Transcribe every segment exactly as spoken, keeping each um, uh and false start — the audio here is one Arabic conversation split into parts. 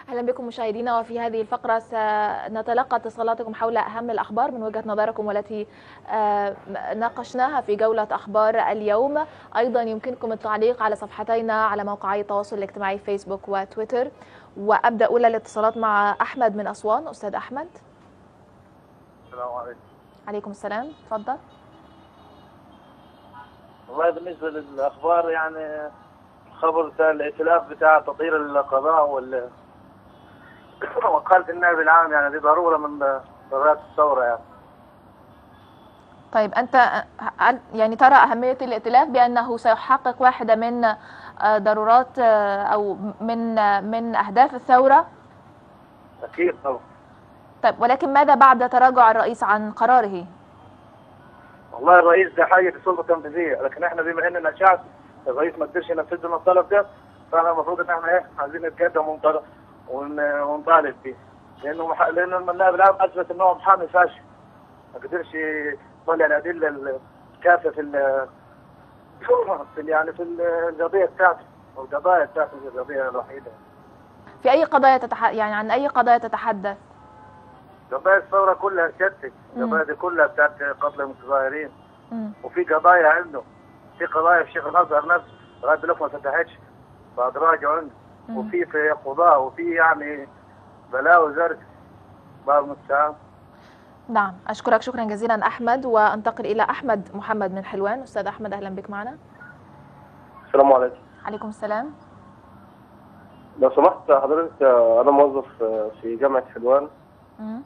أهلا بكم مشاهدينا، وفي هذه الفقرة سنتلقى اتصالاتكم حول أهم الأخبار من وجهة نظركم والتي ناقشناها في جولة أخبار اليوم. أيضا يمكنكم التعليق على صفحتينا على موقعي التواصل الاجتماعي فيسبوك وتويتر. وأبدأ أولى الاتصالات مع أحمد من أسوان. أستاذ أحمد. السلام عليكم. عليكم السلام، تفضل. والله بالنسبة للأخبار يعني خبر بتاع الائتلاف بتاع تطهير القضاء وال وقالت النائب العام يعني دي ضرورة من ضرورات الثورة يعني. طيب أنت يعني ترى أهمية الائتلاف بأنه سيحقق واحدة من ضرورات أو من من أهداف الثورة؟ أكيد طبعا. طيب ولكن ماذا بعد تراجع الرئيس عن قراره؟ والله الرئيس ده حاجة سلطة تنفيذية، لكن احنا بما اننا شعب الرئيس ما قدرش ينفذ لنا الطلب ده، فاحنا المفروض ان احنا ايه عايزين نتقدم ونطالب بيه، لانه مح... لان النائب العام اثبت ان هو محامي فاشل، ما قدرش يطلع الادله الكافيه في ال في يعني في القضيه بتاعته، والقضايا بتاعته هي القضيه الوحيده. في اي قضايا تتح... يعني عن اي قضايا تتحدث؟ قضايا الثوره كلها شتت، القضايا دي كلها بتاعت قتل المتظاهرين. وفي قضايا عنده، في قضايا في شيخ الازهر نفسه لغايه دلوقتي ما فتحتش فادراجه عنده، وفي في قضاء، وفي يعني بلاوي زرق باب المستعان. نعم، اشكرك شكرا جزيلا احمد، وانتقل الى احمد محمد من حلوان. استاذ احمد اهلا بك معنا. السلام عليكم. عليكم السلام. لو سمحت حضرتك، انا موظف في جامعه حلوان. امم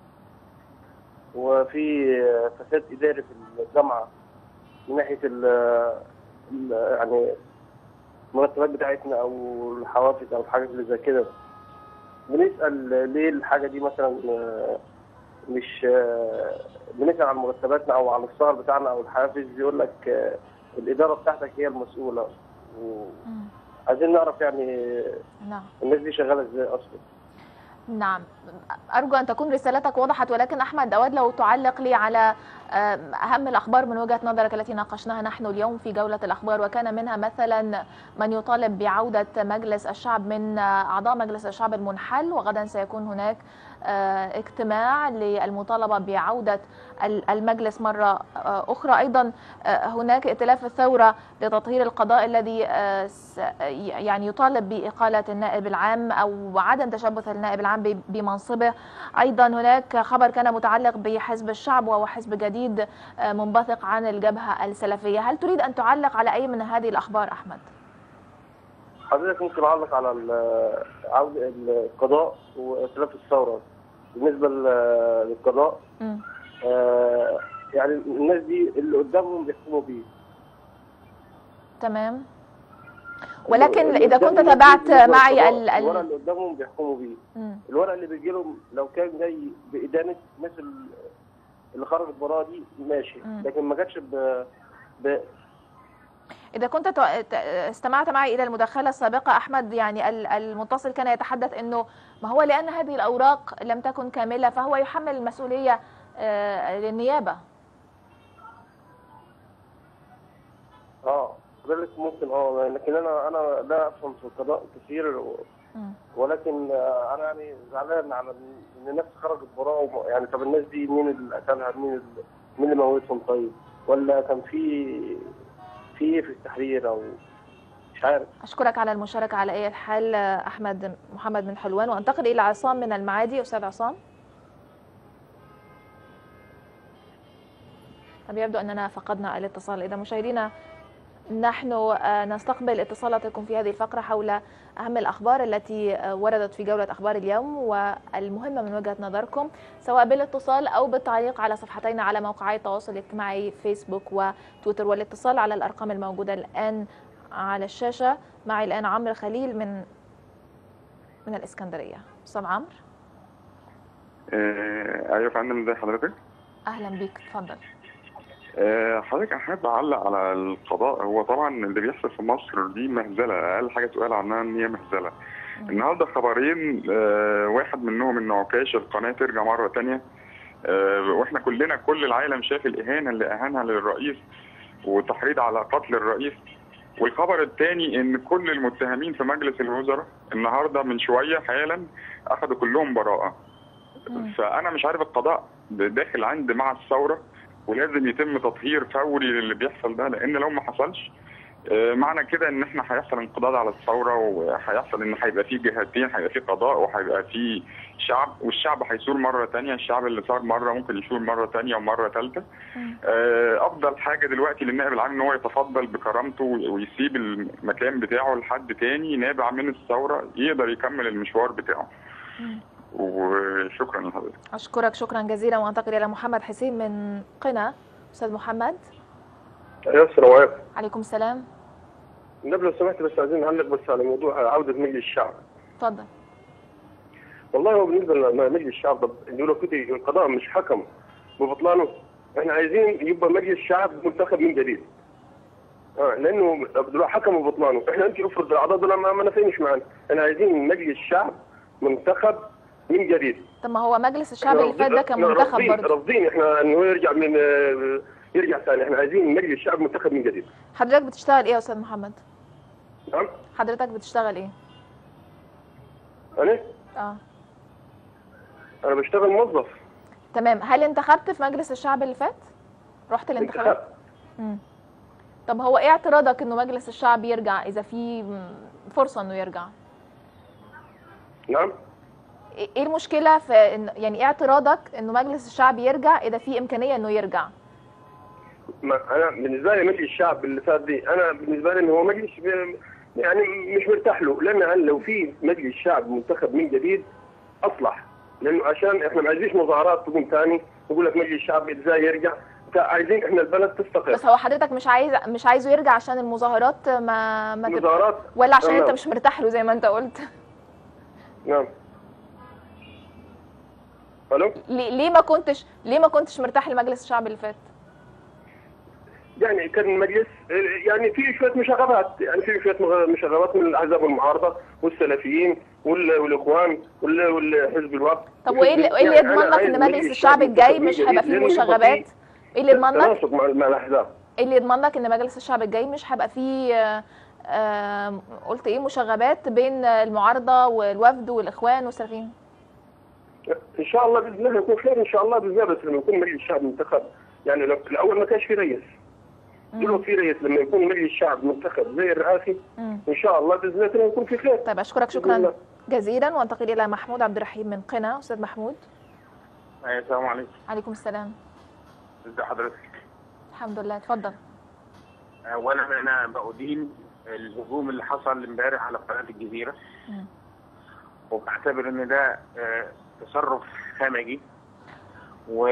وفي فساد اداري في الجامعه من ناحيه ال يعني المرتبات بتاعتنا او الحوافز او الحاجات اللي زي كده. بنسال ليه الحاجه دي مثلا مش بنسال عن مرتباتنا او عن السهر بتاعنا او الحافز، يقول لك الاداره بتاعتك هي المسؤوله. وعايزين نعرف يعني نعم الناس دي شغاله ازاي اصلا. نعم، أرجو أن تكون رسالتك وضحت، ولكن أحمد أود لو تعلق لي على أهم الأخبار من وجهة نظرك التي ناقشناها نحن اليوم في جولة الأخبار، وكان منها مثلا من يطالب بعودة مجلس الشعب من أعضاء مجلس الشعب المنحل، وغدا سيكون هناك اجتماع للمطالبة بعودة المجلس مرة أخرى. أيضا هناك ائتلاف الثورة لتطهير القضاء الذي يعني يطالب بإقالة النائب العام أو عدم تشبث النائب العام بمنصبه. أيضا هناك خبر كان متعلق بحزب الشعب وهو حزب جديد منبثق عن الجبهة السلفية. هل تريد أن تعلق على أي من هذه الأخبار أحمد؟ حضرتك ممكن أعلق على عودة القضاء وائتلاف الثورة. بالنسبة للقضاء آه يعني الناس دي اللي قدامهم بيحكموا بيه. تمام، ولكن إذا كنت تابعت معي ال الورق اللي قدامهم بيحكموا بيه. الورق اللي بيجي لهم لو كان جاي بإدانة مثل اللي خرجت براءة دي ماشي، لكن ما جاتش ب... ب إذا كنت استمعت معي إلى المداخلة السابقة أحمد، يعني المتصل كان يتحدث أنه ما هو لأن هذه الأوراق لم تكن كاملة فهو يحمل المسؤولية للنيابة. اه حضرتك ممكن اه لكن انا انا لا افهم في القضاء كثير، ولكن انا يعني زعلان على ان الناس خرجت براءه. يعني طب الناس دي مين اللي قتلها؟ مين مين اللي موتهم؟ طيب ولا كان في في ايه في التحرير او مش عارف. اشكرك على المشاركه على اي الحال احمد محمد من حلوان، وانتقل الى عصام من المعادي. استاذ عصام. طب يبدو اننا فقدنا الاتصال. اذا مشاهدينا نحن نستقبل اتصالاتكم في هذه الفقره حول اهم الاخبار التي وردت في جوله اخبار اليوم والمهمه من وجهه نظركم، سواء بالاتصال او بالتعليق على صفحتينا على موقعي التواصل الاجتماعي فيسبوك وتويتر، والاتصال على الارقام الموجوده الان على الشاشه. معي الان عمرو خليل من من الاسكندريه. استاذ عمرو. آه ايوه يا فندم، ازي حضرتك؟ اهلا بيك، اتفضل. آه حضرتك احب اعلق على القضاء. هو طبعا اللي بيحصل في مصر دي مهزله، اقل حاجه تقال عنها ان هي مهزله. النهارده خبرين، آه واحد منهم ان عكاش القناه ترجع مره ثانيه، آه واحنا كلنا كل العالم شاف الاهانه اللي اهانها للرئيس وتحريض على قتل الرئيس. والخبر الثاني ان كل المتهمين في مجلس الوزراء النهارده من شويه حالا اخذوا كلهم براءه. فانا مش عارف القضاء داخل عند مع الثوره، ولازم يتم تطهير فوري للي بيحصل ده، لان لو ما حصلش معنى كده ان احنا هيحصل انقضاض على الثوره، وهيحصل ان هيبقى في جهتين، هيبقى في قضاء وهيبقى في شعب، والشعب هيثور مره ثانيه. الشعب اللي ثار مره ممكن يثور مره ثانيه ومره ثالثه. افضل حاجه دلوقتي للنائب العام ان هو يتفضل بكرامته ويسيب المكان بتاعه لحد ثاني نابع من الثوره يقدر يكمل المشوار بتاعه. وشكرا لحضرتك. اشكرك شكرا جزيلا، وانتقل الى محمد حسين من قنا. استاذ محمد. ايوه السلام عليكم. عليكم السلام. النبي لو سمحت بس عايزين نعلق بس على موضوع عوده مجلس الشعب. اتفضل. والله هو بالنسبه لمجلس الشعب ده لو كنت القضاء مش حكم ببطلانه، احنا عايزين يبقى مجلس الشعب منتخب من جديد. اه لانه لو حكموا ببطلانه احنا يمكن افرض الاعضاء دول ما نفعش معانا، احنا عايزين مجلس الشعب منتخب من جديد. طب ما هو مجلس الشعب اللي فات ده كان منتخب برضه. رافضين احنا انه يرجع من يرجع ثاني، احنا عايزين مجلس الشعب منتخب من جديد. حضرتك بتشتغل ايه يا استاذ محمد؟ نعم؟ حضرتك بتشتغل ايه؟ انا؟ اه انا بشتغل موظف. تمام، هل انتخبت في مجلس الشعب اللي فات؟ رحت الانتخابات؟ امم طب هو ايه اعتراضك انه مجلس الشعب يرجع اذا في فرصه انه يرجع؟ نعم؟ ايه المشكله في إن يعني ايه اعتراضك انه مجلس الشعب يرجع اذا في امكانيه انه يرجع؟ ما انا بالنسبه لي مجلس الشعب اللي فات دي، انا بالنسبه لي ان هو مجلس يعني مش مرتاح له، لان لو في مجلس شعب منتخب من جديد اصلح، لانه عشان احنا ما عايزينش مظاهرات تقوم ثاني يقول لك مجلس الشعب ازاي يرجع، عايزين احنا البلد تستقر. بس هو حضرتك مش عايز مش عايزه يرجع عشان المظاهرات ما ما مظاهرات ولا عشان انت مش مرتاح له زي ما انت قلت؟ نعم. الو؟ ليه ما كنتش ليه ما كنتش مرتاح لمجلس الشعب اللي فات؟ يعني كان المجلس يعني في شويه مشاغبات، يعني في شويه مشاغبات من الاحزاب المعارضه والسلفيين والاخوان والحزب الوفد. طب وايه اللي يعني يضمن لك ان مجلس الشعب الجاي مش هيبقى فيه مشاغبات؟ ايه اللي يضمن لك؟ تناسق مع, مع الاحزاب. ايه اللي يضمن لك ان مجلس الشعب الجاي مش هيبقى فيه آه قلت ايه مشاغبات بين المعارضه والوفد والاخوان والسلفيين؟ ان شاء الله باذن الله يكون خير ان شاء الله باذن الله، بس لما يكون مجلس الشعب منتخب، يعني الاول ما كانش في رئيس. دلوقتي في رئيس، لما يكون مجلس الشعب منتخب زي الرئاسي ان شاء الله باذن الله يكون في خير. طيب اشكرك شكرا جزيلا، وانتقل الى محمود عبد الرحيم من قنا. استاذ محمود. ايوه السلام عليكم. عليكم السلام. ازي حضرتك؟ الحمد لله، اتفضل. اولا انا بأدين الهجوم اللي حصل امبارح على قناه الجزيره، وبعتبر ان ده تصرف همجي، و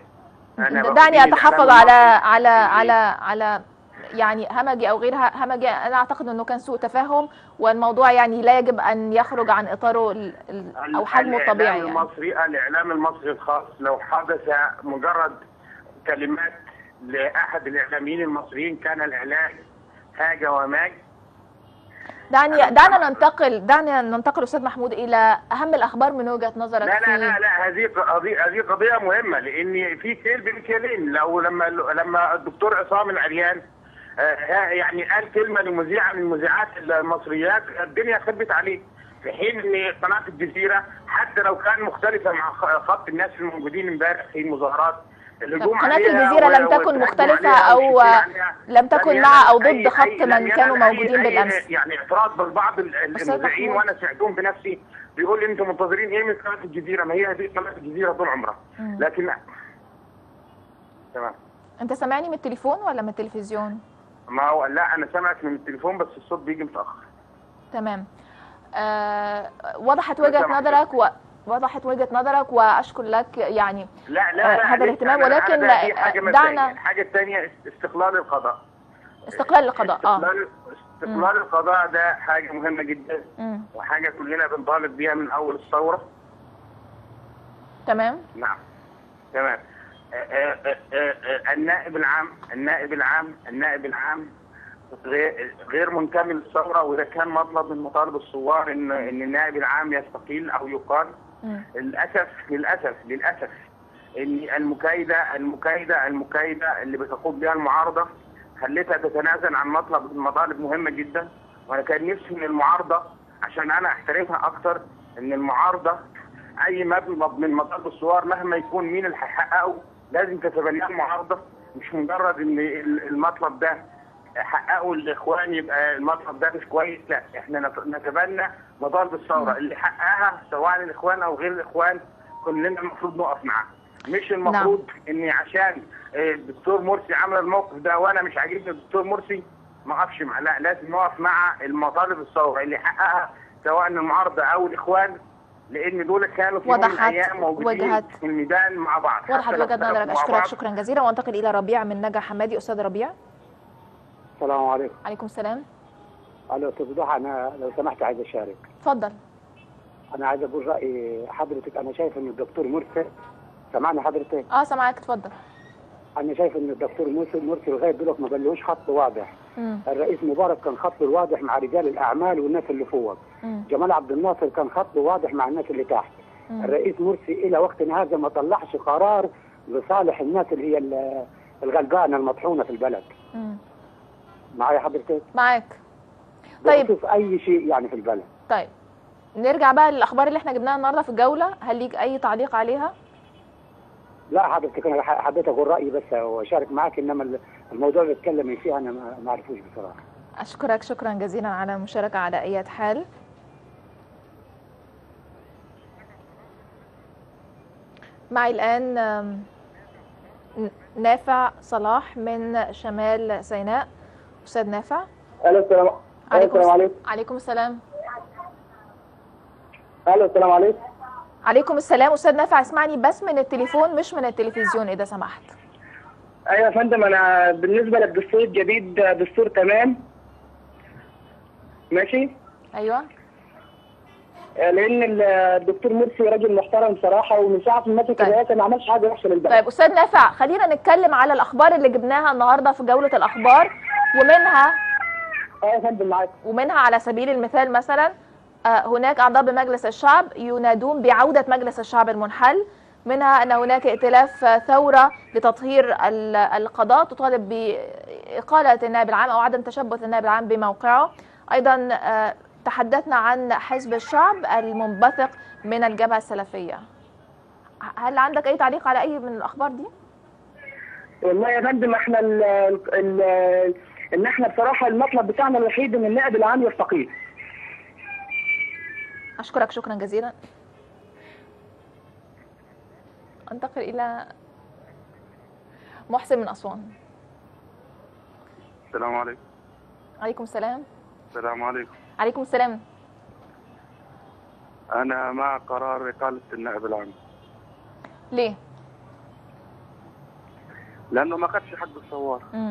دعني اتحفظ على على على على يعني همجي او غير همجي. انا اعتقد انه كان سوء تفاهم، والموضوع يعني لا يجب ان يخرج عن اطاره او حجمه الطبيعي. الاعلام المصري يعني. الاعلام المصري الخاص لو حدث مجرد كلمات لاحد الاعلاميين المصريين كان الاعلام هاج وماج. دعني دعنا ننتقل دعنا ننتقل استاذ محمود الى اهم الاخبار من وجهه نظرك. لا لا لا لا هذه قضيه هذه قضيه مهمه، لان في كيل بين كيلين. لو لما لما الدكتور عصام العريان يعني قال كلمه لمذيعه من المذيعات المصريات الدنيا خربت عليه، في حين ان قناه الجزيره حتى لو كان مختلفه مع خط الناس الموجودين امبارح في المظاهرات، الهجوم قناه الجزيره لم تكن مختلفه او لم تكن مع او ضد خط من كانوا موجودين بالامس. يعني اعتراض بعض المذيعين وانا سمعتهم بنفسي بيقول لي انتم منتظرين ايه من قناه الجزيره؟ ما هي هذه قناه الجزيره طول عمرها. لكن لا. تمام. انت سامعني من التليفون ولا من التلفزيون؟ ما هو لا انا سامعك من التليفون بس الصوت بيجي متاخر. تمام. آه وضحت وجهه نظرك و... وضحت وجهه نظرك واشكر لك يعني لا لا, لا هذا الاهتمام، ولكن دعنا الحاجه الثانيه استقلال القضاء. استقلال القضاء اه استقلال, استقلال القضاء ده حاجه مهمه جدا، مم. وحاجه كلنا بنطالب بيها من اول الثوره. تمام. نعم تمام. النائب العام النائب العام النائب العام غير منتمي للثوره، وده كان مطلب من مطالب الثوار ان ان النائب العام يستقيل او يقال. للاسف للاسف للاسف ان المكايده المكايده المكايده اللي بتقوم بها المعارضه خلتها تتنازل عن مطلب من مطالب مهمه جدا، وانا كان نفسي ان المعارضه عشان انا احترمها اكتر، ان المعارضه اي مطلب من مطالب الثوار مهما يكون مين اللي هيحققه لازم تتبناه المعارضه، مش مجرد ان المطلب ده حققه الاخوان يبقى المطلب ده مش كويس. لا، احنا نتبنى مطالب الثوره اللي حققها سواء الاخوان او غير الاخوان، كلنا المفروض نقف معاه. مش المفروض نعم. اني عشان الدكتور مرسي عمل الموقف ده وانا مش عاجبني الدكتور مرسي ما اقفش معاه. لا، لازم نقف مع المطالب الثوره اللي حققها سواء المعارضه او الاخوان، لان دول كانوا في يوم من الايام موجودين في الميدان مع بعض. وضحت وجهه نظرك، اشكرك شكرا جزيلا. وانتقل الى ربيع من نجع حمادي. استاذ ربيع. السلام عليكم. عليكم السلام. الو استاذ ضحى، انا لو سمحت عايز اشارك. اتفضل. انا عايز اقول راي حضرتك. انا شايف ان الدكتور مرسي، سامعني حضرتك؟ اه سامعاك، اتفضل. انا شايف ان الدكتور مرسي مرسي لغايه دلوقتي ما بلوش خط واضح. مم. الرئيس مبارك كان خطه الواضح مع رجال الاعمال والناس اللي فوق. مم. جمال عبد الناصر كان خطه واضح مع الناس اللي تحت. مم. الرئيس مرسي الى وقتنا هذا ما طلعش قرار لصالح الناس اللي هي الغلبانه المطحونه في البلد. مم. معايا حضرتك؟ معاك. طيب بخصوص اي شيء يعني في البلد. طيب نرجع بقى للاخبار اللي احنا جبناها النهارده في الجوله، هل ليك اي تعليق عليها؟ لا حضرتك، انا حبيت اقول رايي بس واشارك معاك، انما الموضوع اللي اتكلمي فيه انا ما اعرفوش بصراحه. اشكرك شكرا جزيلا على المشاركه على اي حال. معي الان نافع صلاح من شمال سيناء. استاذ نافع. الو السلام عليكم عليكم. عليكم السلام. الو السلام عليكم. عليكم السلام. استاذ نافع اسمعني بس من التليفون مش من التلفزيون اذا سمحت. ايوه يا فندم، انا بالنسبه للدستور الجديد دستور تمام ماشي. ايوه. لان الدكتور مرسي راجل محترم صراحه، ومن ساعه ما مسك الرئاسه ما عملش حاجه وحشه للبلد. طيب استاذ نافع، خلينا نتكلم على الاخبار اللي جبناها النهارده في جوله الاخبار، ومنها اه يا فندم معاك. ومنها على سبيل المثال مثلا هناك اعضاء بمجلس الشعب ينادون بعوده مجلس الشعب المنحل، منها ان هناك ائتلاف ثوره لتطهير القضاء تطالب باقاله النائب العام او عدم تشبث النائب العام بموقعه. ايضا تحدثنا عن حزب الشعب المنبثق من الجبهه السلفيه. هل عندك اي تعليق على اي من الاخبار دي؟ والله يا فندم احنا ال ال ان احنا بصراحه المطلب بتاعنا الوحيد ان النائب العام يستقيل. اشكرك شكرا جزيلا. انتقل الى محسن من اسوان. السلام عليكم. عليكم السلام. السلام عليكم. عليكم السلام. انا مع قرار اقاله النائب العام. ليه؟ لانه ما خدش حق الثوار. امم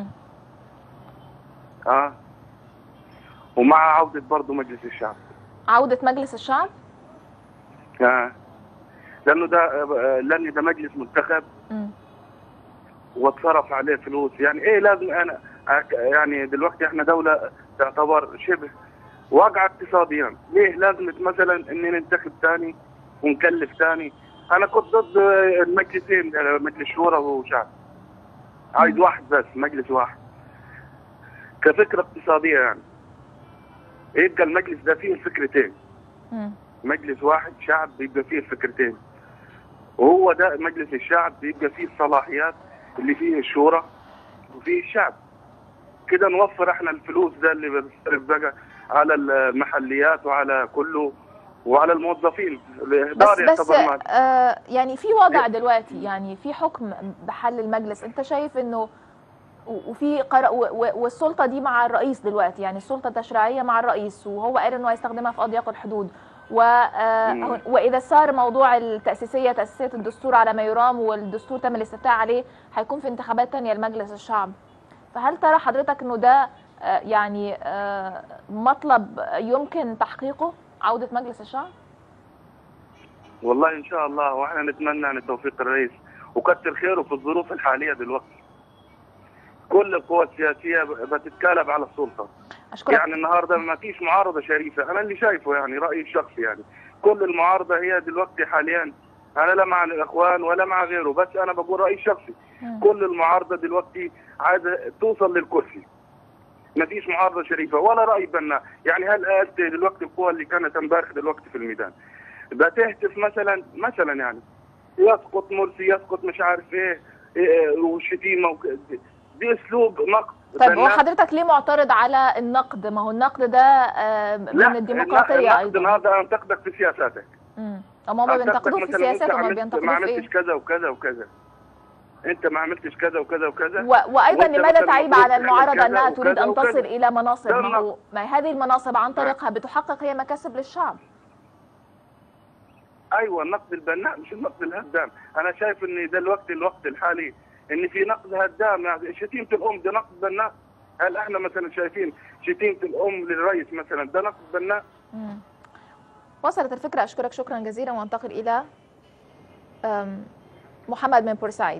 اه ومع عوده برضه مجلس الشعب. عوده مجلس الشعب؟ اه لانه ده لان ده مجلس منتخب امم واتصرف عليه فلوس. يعني ايه لازم انا يعني دلوقتي احنا دوله تعتبر شبه واقعه اقتصاديا، ليه لازم مثلا ان ننتخب ثاني ونكلف ثاني؟ انا كنت ضد المجلسين، مجلس شورى وشعب. عايز واحد بس، مجلس واحد كفكره اقتصاديه. يعني يبقى المجلس ده فيه الفكرتين. امم مجلس واحد شعب بيبقى فيه الفكرتين، وهو ده مجلس الشعب بيبقى فيه الصلاحيات اللي فيه الشورى وفيه الشعب. كده نوفر احنا الفلوس ده اللي بنصرف بقى على المحليات وعلى كله وعلى الموظفين. بس بس آه يعني في وضع دلوقتي، يعني في حكم بحل المجلس، انت شايف انه وفي قرار والسلطه دي مع الرئيس دلوقتي، يعني السلطه التشريعيه مع الرئيس، وهو قال انه هيستخدمها في اضيق الحدود، و آه واذا صار موضوع التاسيسيه تاسيسيه الدستور على ما يرام والدستور تم الاستفتاء عليه هيكون في انتخابات ثانيه لمجلس الشعب. فهل ترى حضرتك انه ده آه يعني آه مطلب يمكن تحقيقه، عوده مجلس الشعب؟ والله ان شاء الله، واحنا نتمنى ان توفيق الرئيس وكتر خيره في الظروف الحاليه دلوقتي. كل القوى السياسيه بتتكالب على السلطه. أشكرك. يعني النهارده ما فيش معارضه شريفه، انا اللي شايفه يعني رايي الشخصي. يعني كل المعارضه هي دلوقتي حاليا، انا لا مع الاخوان ولا مع غيره، بس انا بقول رايي الشخصي. كل المعارضه دلوقتي عايزه توصل للكرسي، ما فيش معارضه شريفه ولا راي بناء. يعني هل آت دلوقتي القوى اللي كانت امبارح دلوقتي في الميدان بتهتف مثلا مثلا يعني يسقط مرسي، يسقط مش عارف ايه, إيه وشتيمه وك... دي اسلوب نقد. طيب وحضرتك ليه معترض على النقد؟ ما هو النقد ده من الديمقراطيه ايضا. لا هذا انتقدك في سياساتك. امم هم ما بينتقدوه في سياسات، هم بينتقدوه في ما عملتش ايه؟ كذا وكذا وكذا، انت ما عملتش كذا وكذا وكذا. و... وايضا لماذا تعيب على المعارضه انها تريد ان تصل الى مناصب؟ ما هو ما هذه المناصب عن طريقها بتحقق هي مكاسب للشعب. ايوه النقد البناء مش النقد الهدام. انا شايف ان ده الوقت الوقت الحالي ان في نقد هدام. يعني شتيمه الام ده نقد بناء؟ هل احنا مثلا شايفين شتيمه الام للرئيس مثلا ده نقد بناء؟ امم وصلت الفكره. اشكرك شكرا جزيلا وانتقل الى محمد من بورسعيد.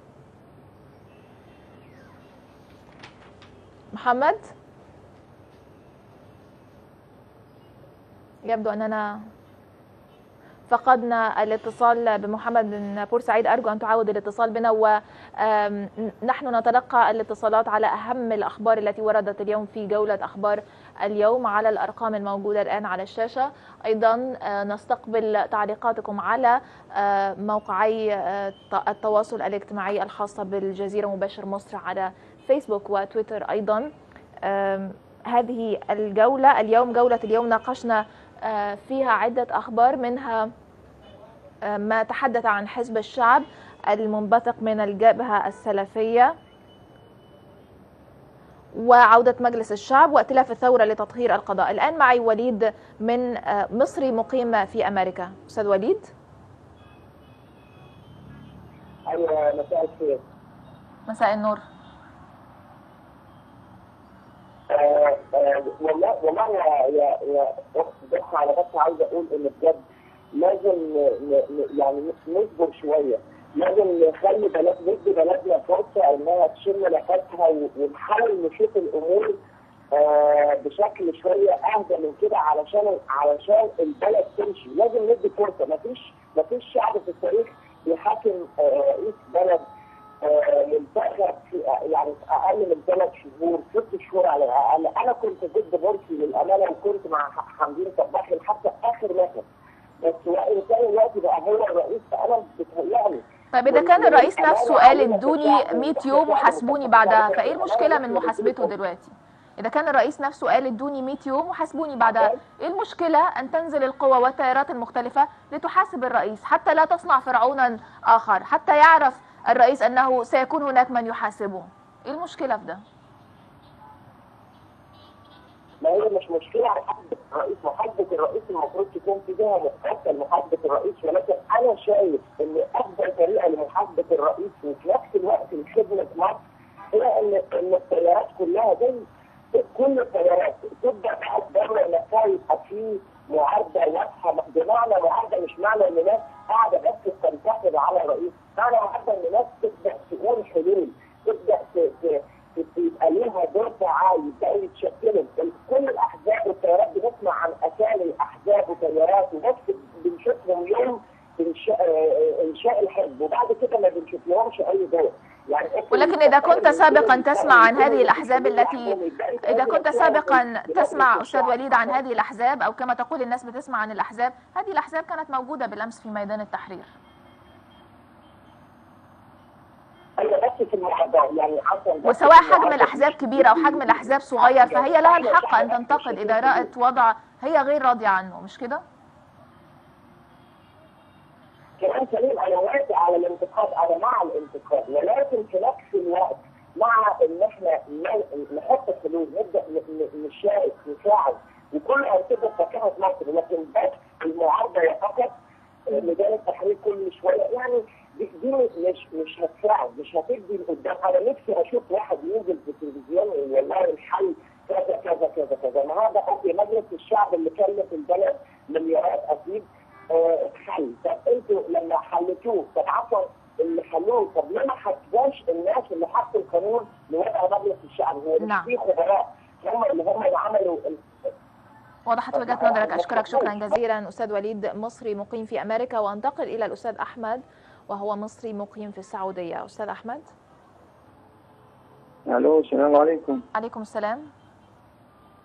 محمد، يبدو أننا فقدنا الاتصال بمحمد من بورسعيد. أرجو أن تعاود الاتصال بنا ونحن نتلقى الاتصالات على أهم الأخبار التي وردت اليوم في جولة أخبار اليوم على الأرقام الموجودة الآن على الشاشة. أيضا نستقبل تعليقاتكم على موقعي التواصل الاجتماعي الخاصة بالجزيرة مباشر مصر على فيسبوك وتويتر. أيضا هذه الجولة اليوم جولة اليوم ناقشنا فيها عدة أخبار، منها ما تحدث عن حزب الشعب المنبثق من الجبهة السلفية وعودة مجلس الشعب وائتلاف الثورة لتطهير القضاء. الآن معي وليد من مصري مقيم في أمريكا. أستاذ وليد. أيوة مساء الخير. مساء النور. آه آه والله والله يا يا يا بس على بس عايز اقول ان بجد لازم يعني نصبر شويه، لازم نخلي بلد ندي بلدنا فرصه انها تشم نفسها ونحاول نشوف الامور آه بشكل شويه اهدى من كده علشان علشان البلد تمشي. لازم ندي فرصه. مفيش مفيش شعب في التاريخ بيحاكم رئيس آه بلد منتخب في يعني اقل من ثلاث شهور ست شهور على الاقل. انا كنت ضد مرسي للامانه وكنت مع حمدين صباحي حتى اخر نفس، بس وان كان دلوقتي بقى هو الرئيس فانا بتهيألي. طيب اذا كان الرئيس نفسه قال ادوني مية يوم وحاسبوني بعدها، فايه المشكله من محاسبته دلوقتي؟ اذا كان الرئيس نفسه قال ادوني مية يوم وحاسبوني بعدها، ايه المشكله ان تنزل القوى والتيارات المختلفه لتحاسب الرئيس حتى لا تصنع فرعونا اخر، حتى يعرف الرئيس أنه سيكون هناك من يحاسبه؟ إيه المشكلة في ده؟ ما هي مش مشكلة على محاسبة الرئيس، محاسبة الرئيس المفروض تكون في جهة مختصة لمحاسبة الرئيس، ولكن أنا شايف إن أفضل طريقة لمحاسبة الرئيس وفي نفس الوقت لخدمة مصر هي إن إن التيارات كلها زي كل التيارات تبدأ بقى الدولة نفسها يبقى فيه معارضة واضحة، بمعنى معارضة مش معنى إن ناس قاعدة بس تنتقد على الرئيس، معنى معارضة إن ناس تبدأ تقول حلول، تبدأ يبقى ليها دور فعال، يبدأوا يتشكلوا. كل الأحزاب والتيارات بنسمع عن أسامي أحزاب وتيارات وبس بنشوفهم يوم إنشاء الحزب وبعد كده ما بنشوف لهمش أي دور. يعني ولكن إذا كنت سابقا تسمع عن هذه الأحزاب التي إذا كنت سابقا تسمع أستاذ وليد عن هذه الأحزاب، أو كما تقول الناس بتسمع عن الأحزاب، هذه الأحزاب كانت موجودة بالأمس في ميدان التحرير. بس في المحاضرة يعني وسواء حجم الأحزاب كبير أو حجم الأحزاب صغير فهي لها الحق أن تنتقد إذا رأت وضع هي غير راضية عنه، مش كده؟ كلام سليم، انا وافق على الانتقاد، انا مع الانتقاد، ولكن في نفس الوقت مع ان احنا نحط حلول، نبدا نشارك نساعد وكل انشطه فكاهه مصر، لكن بس المعارضه فقط ميدان التحرير كل شويه يعني دي, دي مش مش هتساعد، مش هتدي لقدام. انا نفسي اشوف واحد ينزل في التلفزيون والله الحل كذا كذا كذا كذا. النهارده قصدي مجلس الشعب اللي كلف البلد مليارات اكيد حل. طب انتوا لما حلتوه طب عفوا اللي حلوه، طب ليه ما حسبوش الناس اللي حطوا القانون لوضع مجلس الشعب؟ هو مش نعم. في خبراء هم اللي هم اللي عملوا. وضحت وجهة نظرك، أشكرك شكرا جزيلا أستاذ وليد مصري مقيم في أمريكا. وانتقل إلى الأستاذ أحمد وهو مصري مقيم في السعودية. أستاذ أحمد. ألو السلام عليكم. عليكم السلام.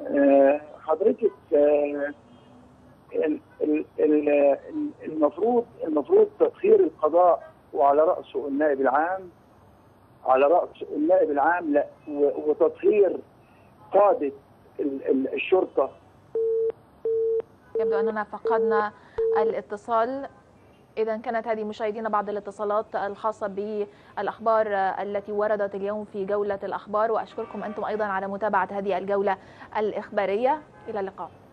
آه، حضرتك آه، ال- ال- ال- المفروض المفروض تطهير القضاء وعلى رأسه النائب العام، على رأسه النائب العام لا و- وتطهير قادة ال- ال- الشرطة. يبدو أننا فقدنا الاتصال. إذا كانت هذه مشاهدينا بعض الاتصالات الخاصة بالأخبار التي وردت اليوم في جولة الأخبار، وأشكركم أنتم أيضا على متابعة هذه الجولة الإخبارية. إلى اللقاء.